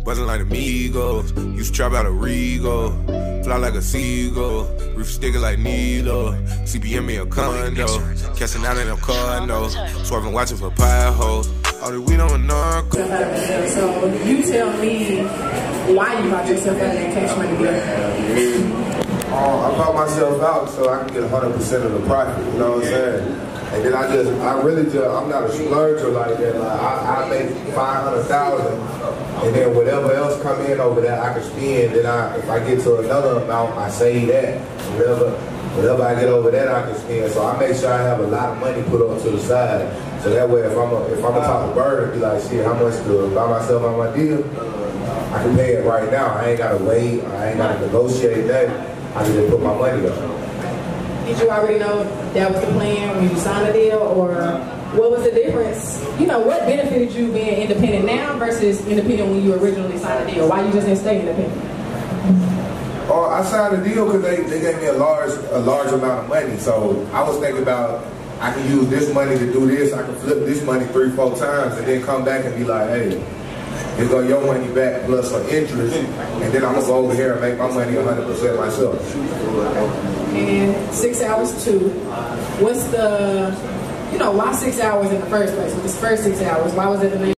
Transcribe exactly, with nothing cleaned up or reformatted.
Wasn't like amigos. Used to trap out a Regal. Fly like a seagull. Roof sticker like Nilo. C B M in a condo. Casting out in a car, no. Swerving watching for pie holes. All the weed on a narco. So you tell me why you bought yourself out of that Cash Money deal. Uh, I bought myself out so I can get one hundred percent of the profit, you know what I'm saying? And then I just, I really just, I'm not a splurger like that. Like I, I make five hundred thousand, and then whatever else come in over there, I can spend. Then I, if I get to another amount, I save that. Whatever, whatever I get over that, I can spend. So I make sure I have a lot of money put on to the side. So that way, if I'm a, if I'm a top of bird, be like, shit, how much to buy myself on my deal? I can pay it right now. I ain't gotta wait. I ain't gotta negotiate that. I can just put my money up. Did you already know that was the plan when you signed the deal, or what was the difference? You know, what benefited you being independent now versus independent when you originally signed the deal? Why you just didn't stay independent? Oh, I signed the deal because they, they gave me a large a large amount of money. So I was thinking about I can use this money to do this. I can flip this money three, four times, and then come back and be like, hey, it's going your money back plus some interest, and then I'm going to go over here and make my money one hundred percent myself. And six hours too. What's the, you know, why six hours in the first place? With this first six hours, why was it the name?